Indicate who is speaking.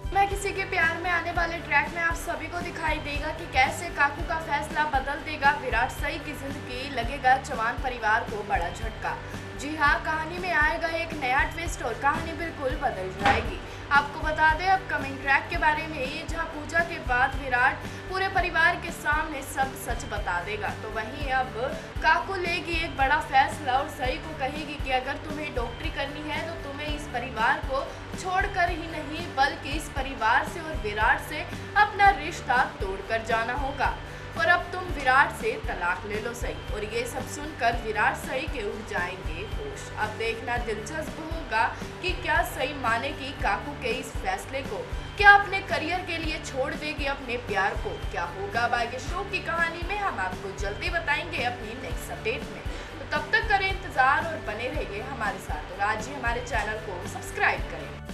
Speaker 1: मैं किसी के प्यार में आने वाले ट्रैक में आप सभी को दिखाई देगा कि कैसे काकू का फैसला बदल देगा विराट सही की जिंदगी, लगेगा चौहान परिवार को बड़ा झटका। जी हाँ, कहानी में आएगा एक नया ट्विस्ट और कहानी बिल्कुल बदल जाएगी। आपको बता दें अपकमिंग ट्रैक के बारे में, ये जहाँ पूजा के बाद विराट पूरे परिवार के सामने सब सच बता देगा, तो वहीं अब काकू लेगी एक बड़ा फैसला और सही को कहेगी कि अगर तुम्हें डॉक्टरी करनी है तो तुम्हें इस परिवार को छोड़कर ही नहीं बल्कि इस परिवार से और विराट से अपना रिश्ता तोड़कर जाना होगा और अब तुम विराट से तलाक ले लो सही। और ये सब सुनकर विराट सही के उड़ जाएंगे होश। अब देखना दिलचस्प होगा कि क्या सही मानेगी काकू के इस फैसले को, क्या अपने करियर के लिए छोड़ देगी अपने प्यार को, क्या होगा अब आगे शो की कहानी में, हम आपको जल्दी बताएंगे अपनी नेक्स्ट अपडेट में। तो तब तक करें इंतजार और बने रहिए हमारे साथ और आज ही हमारे चैनल को सब्सक्राइब करें।